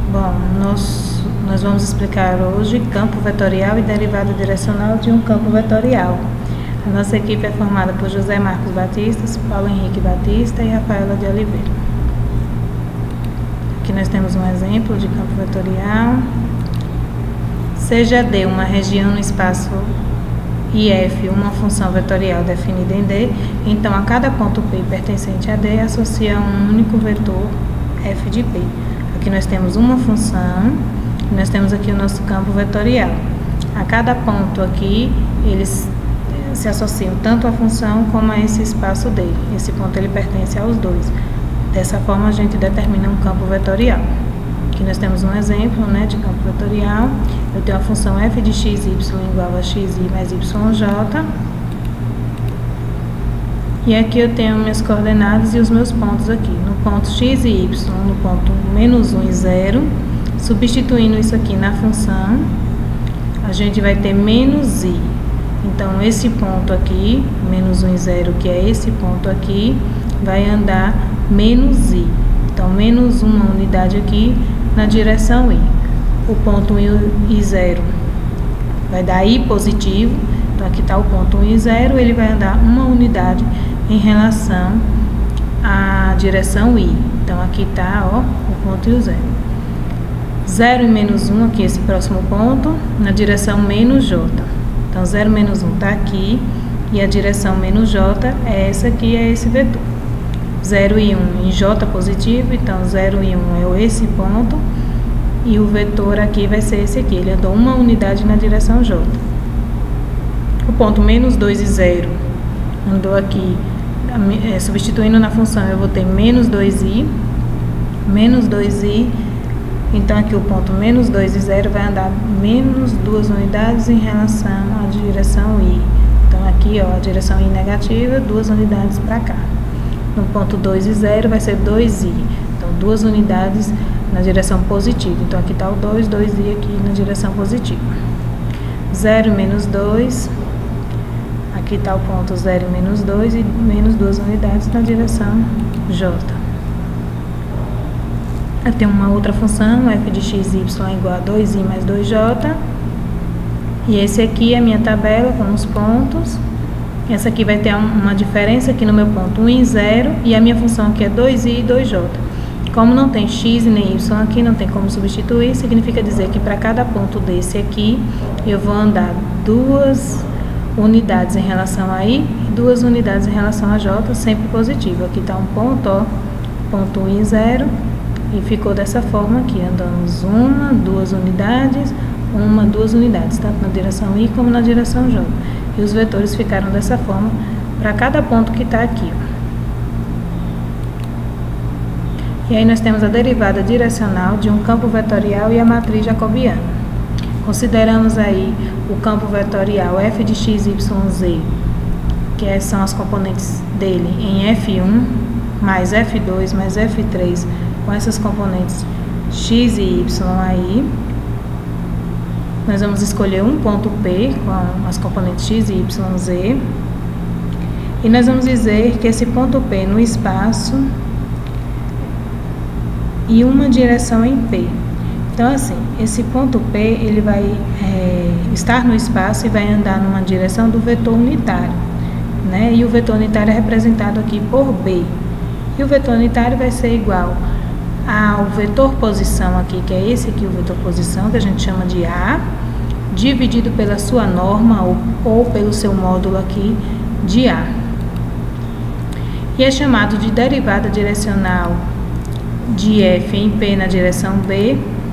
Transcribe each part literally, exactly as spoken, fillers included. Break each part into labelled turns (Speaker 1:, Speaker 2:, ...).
Speaker 1: Bom, nós, nós vamos explicar hoje campo vetorial e derivada direcional de um campo vetorial. A nossa equipe é formada por José Marcos Batista, Paulo Henrique Batista e Rafaela de Oliveira. Aqui nós temos um exemplo de campo vetorial. Seja D uma região no espaço e F uma função vetorial definida em D, então a cada ponto P pertencente a D associa um único vetor F de P. Aqui nós temos uma função, e nós temos aqui o nosso campo vetorial. A cada ponto aqui, eles se associam tanto à função como a esse espaço D. Esse ponto ele pertence aos dois. Dessa forma a gente determina um campo vetorial. Aqui nós temos um exemplo, né, de campo vetorial. Eu tenho a função f de xy igual a xi mais yj. E aqui eu tenho minhas coordenadas e os meus pontos aqui. No ponto x e y, no ponto menos um e zero, substituindo isso aqui na função, a gente vai ter menos i. Então, esse ponto aqui, menos um e zero, que é esse ponto aqui, vai andar menos i. Então, menos uma unidade aqui na direção i. O ponto um e zero vai dar i positivo. Então, aqui está o ponto um e zero, ele vai andar uma unidade em relação à direção i. Então, aqui está, ó, o ponto e o zero. zero e menos um, aqui, esse próximo ponto, na direção menos j. Então, zero menos um está aqui, e a direção menos j é essa aqui, é esse vetor. zero e um em j positivo, então zero e um é esse ponto, e o vetor aqui vai ser esse aqui, ele andou uma unidade na direção j. O ponto menos dois e zero andou aqui, é, substituindo na função, eu vou ter menos dois i, menos dois i, então aqui o ponto menos dois e zero vai andar menos duas unidades em relação à direção i. Então aqui, ó, a direção i negativa, duas unidades para cá. No ponto dois e zero vai ser dois i, então duas unidades na direção positiva. Então aqui está o dois, dois i aqui na direção positiva. zero menos dois, aqui está o ponto zero e menos dois e menos duas unidades na direção j. Eu tenho uma outra função, f de xy é igual a dois i mais dois j. E esse aqui é a minha tabela com os pontos. Essa aqui vai ter uma diferença aqui no meu ponto um e zero, e a minha função aqui é dois i e dois j. Como não tem x nem y aqui, não tem como substituir, significa dizer que para cada ponto desse aqui, eu vou andar duas unidades em relação a i e duas unidades em relação a j, sempre positivo. Aqui está um ponto, ó, ponto um e zero, e ficou dessa forma aqui, andamos uma, duas unidades, uma, duas unidades, tanto na direção i como na direção j. E os vetores ficaram dessa forma para cada ponto que está aqui, ó. E aí nós temos a derivada direcional de um campo vetorial e a matriz jacobiana. Consideramos aí o campo vetorial f de x, y, z, que são as componentes dele em f um, mais f dois, mais f três, com essas componentes x e y aí. Nós vamos escolher um ponto P com as componentes x, y, z. E nós vamos dizer que esse ponto P no espaço e uma direção em P. Então, assim, esse ponto P, ele vai é, estar no espaço e vai andar numa direção do vetor unitário, né? E o vetor unitário é representado aqui por B. E o vetor unitário vai ser igual ao vetor posição aqui, que é esse aqui, o vetor posição, que a gente chama de A, dividido pela sua norma ou, ou pelo seu módulo aqui de A. E é chamado de derivada direcional de F em P na direção B.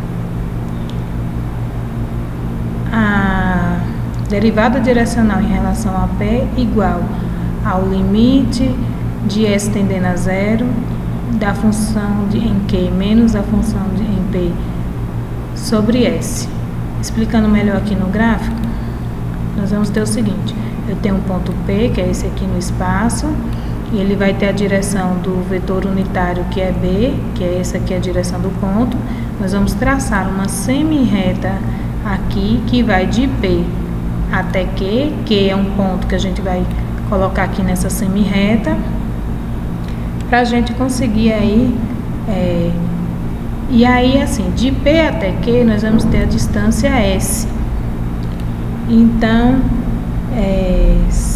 Speaker 1: A derivada direcional em relação a P igual ao limite de S tendendo a zero da função de, em Q menos a função de, em P sobre S. Explicando melhor aqui no gráfico, nós vamos ter o seguinte: eu tenho um ponto P, que é esse aqui no espaço, e ele vai ter a direção do vetor unitário, que é B, que é essa aqui a direção do ponto. Nós vamos traçar uma semi-reta aqui, que vai de P até Q, que é um ponto que a gente vai colocar aqui nessa semi-reta, para a gente conseguir aí é, E aí, assim, de P até Q, nós vamos ter a distância S. Então, é,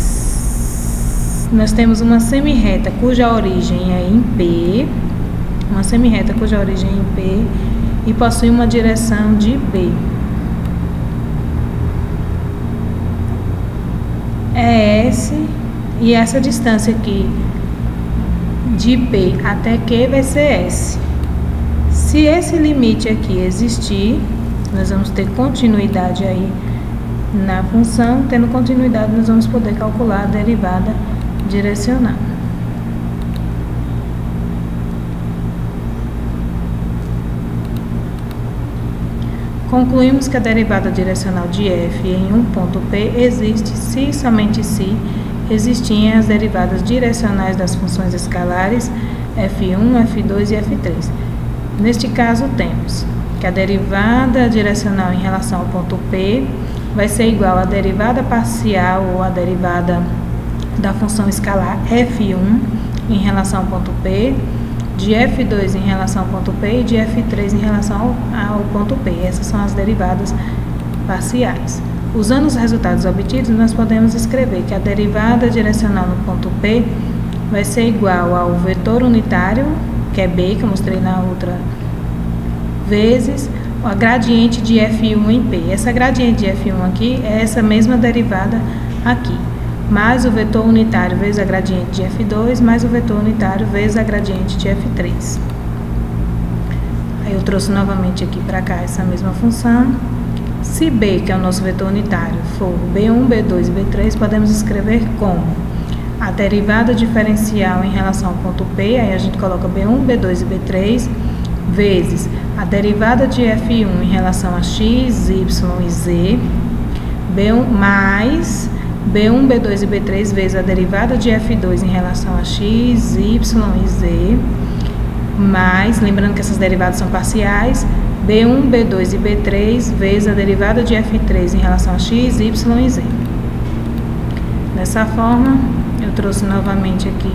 Speaker 1: nós temos uma semirreta cuja origem é em P, uma semirreta cuja origem é em P e possui uma direção de B. É S, e essa distância aqui de P até Q vai ser S. Se esse limite aqui existir, nós vamos ter continuidade aí na função. Tendo continuidade, nós vamos poder calcular a derivada direcional. Concluímos que a derivada direcional de f em um ponto P existe se e somente se existirem as derivadas direcionais das funções escalares f um, f dois e f três. Neste caso, temos que a derivada direcional em relação ao ponto P vai ser igual à derivada parcial ou à derivada da função escalar f um em relação ao ponto P, de f dois em relação ao ponto P e de f três em relação ao, ao ponto P. Essas são as derivadas parciais. Usando os resultados obtidos, nós podemos escrever que a derivada direcional no ponto P vai ser igual ao vetor unitário, que é B, que eu mostrei na outra, vezes a gradiente de f um em P. Essa gradiente de f um aqui é essa mesma derivada aqui, mais o vetor unitário vezes a gradiente de f dois, mais o vetor unitário vezes a gradiente de f três. Aí eu trouxe novamente aqui para cá essa mesma função. Se B, que é o nosso vetor unitário, for B um, B dois e B três, podemos escrever como a derivada diferencial em relação ao ponto P, aí a gente coloca B um, B dois e B três, vezes a derivada de f um em relação a x, y e z, B um mais B um, B dois e B três vezes a derivada de f dois em relação a x, y e z, mais, lembrando que essas derivadas são parciais, B um, B dois e B três vezes a derivada de f três em relação a x, y e z. Dessa forma, eu trouxe novamente aqui,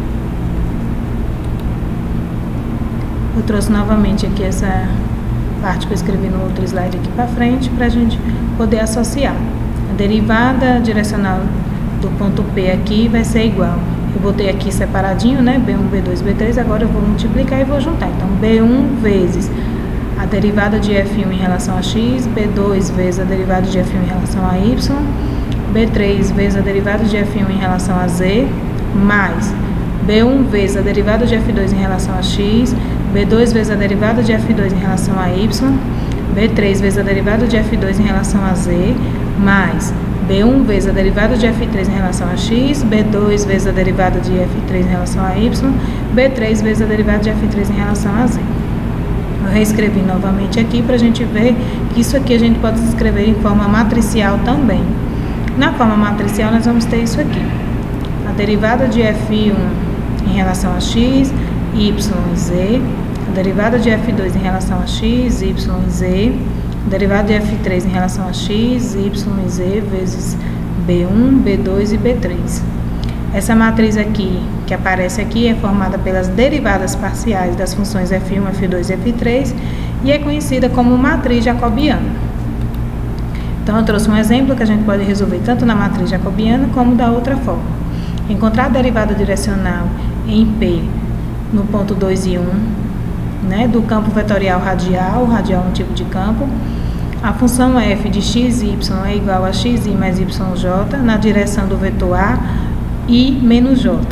Speaker 1: eu trouxe novamente aqui essa parte que eu escrevi no outro slide aqui para frente, para a gente poder associar. A derivada direcional do ponto P aqui vai ser igual, eu botei aqui separadinho, né, B um, B dois, B três, agora eu vou multiplicar e vou juntar. Então, B um vezes a derivada de f um em relação a x, B dois vezes a derivada de f um em relação a y, B três vezes a derivada de f um em relação a z, mais B um vezes a derivada de f dois em relação a x, B dois vezes a derivada de f dois em relação a y, B três vezes a derivada de f dois em relação a z, mais B um vezes a derivada de f três em relação a x, B dois vezes a derivada de f três em relação a y, B três vezes a derivada de f três em relação a z. Eu reescrevi novamente aqui para a gente ver que isso aqui a gente pode escrever em forma matricial também. Na forma matricial nós vamos ter isso aqui. A derivada de f um em relação a x, y e z, a derivada de f dois em relação a x, y e z, a derivada de f três em relação a x, y e z vezes B um, B dois e B três. Essa matriz aqui, que aparece aqui, é formada pelas derivadas parciais das funções f um, f dois e f três e é conhecida como matriz jacobiana. Então, eu trouxe um exemplo que a gente pode resolver tanto na matriz jacobiana como da outra forma. Encontrar a derivada direcional em P no ponto dois e um, né, do campo vetorial radial, radial é um tipo de campo. A função f de x, y é igual a xi mais yj na direção do vetor a i menos j.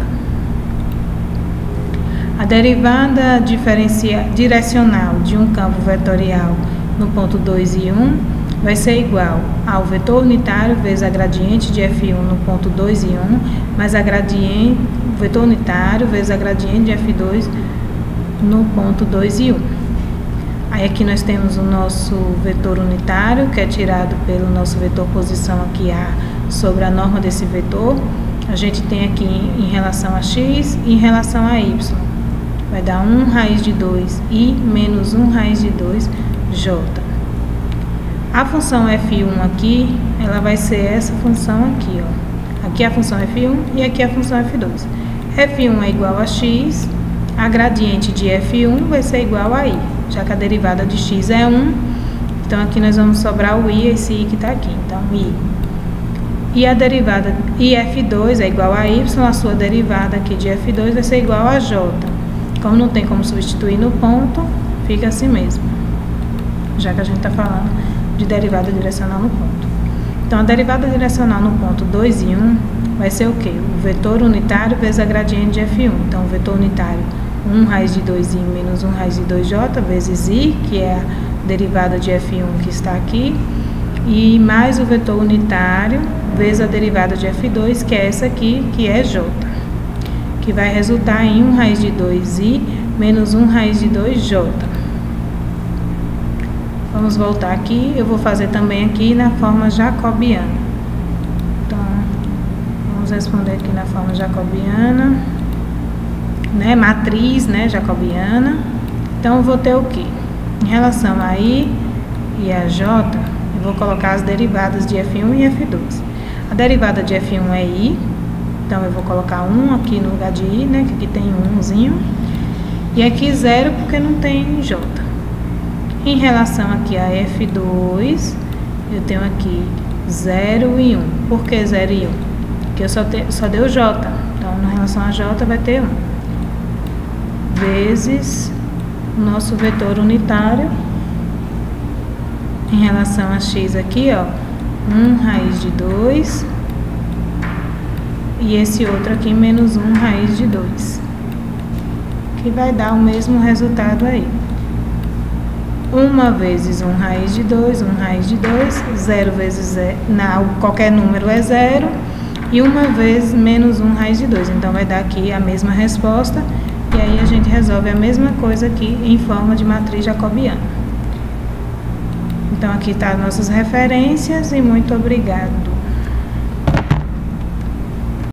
Speaker 1: A derivada diferencia, direcional de um campo vetorial no ponto dois e um vai ser igual ao vetor unitário vezes a gradiente de f um no ponto dois e um, mais a gradiente, o vetor unitário vezes a gradiente de f dois no ponto dois e um. Aí aqui nós temos o nosso vetor unitário, que é tirado pelo nosso vetor posição aqui A sobre a norma desse vetor. A gente tem aqui em relação a x e em relação a y. Vai dar um raiz de dois i menos um raiz de dois j. A função f um aqui, ela vai ser essa função aqui, ó. Aqui é a função f um e aqui é a função f dois. f um é igual a x, a gradiente de f um vai ser igual a i. já que a derivada de x é um. Então, aqui nós vamos sobrar o i, esse i que está aqui. Então, i. E a derivada I F dois é igual a y, a sua derivada aqui de F dois vai ser igual a j. Como não tem como substituir no ponto, fica assim mesmo, já que a gente está falando de derivada direcional no ponto. Então, a derivada direcional no ponto dois e um vai ser o quê? O vetor unitário vezes a gradiente de F um. Então, o vetor unitário, um raiz de dois i menos um raiz de dois j vezes i, que é a derivada de F um que está aqui, e mais o vetor unitário vezes a derivada de F dois, que é essa aqui, que é j, que vai resultar em um raiz de dois i menos um raiz de dois j. Vamos voltar aqui, eu vou fazer também aqui na forma jacobiana. Então, vamos responder aqui na forma jacobiana, né, matriz, né, jacobiana. Então, eu vou ter o quê? Em relação a i e a j, eu vou colocar as derivadas de F um e F dois. A derivada de F um é i, então eu vou colocar um aqui no lugar de i, né, que aqui tem um umzinho. E aqui zero porque não tem j. Em relação aqui a F dois, eu tenho aqui zero e um. Por que zero e um? Porque eu só, te, só deu j. Então, em relação a j vai ter um. Vezes o nosso vetor unitário. Em relação a x aqui, ó, um raiz de dois. E esse outro aqui, menos um raiz de dois. Que vai dar o mesmo resultado aí. uma vezes um raiz de dois, um raiz de dois, zero vezes zero, não, qualquer número é zero, e uma vez menos um raiz de dois. Então, vai dar aqui a mesma resposta, e aí a gente resolve a mesma coisa aqui em forma de matriz jacobiana. Então, aqui tá as nossas referências, e muito obrigado.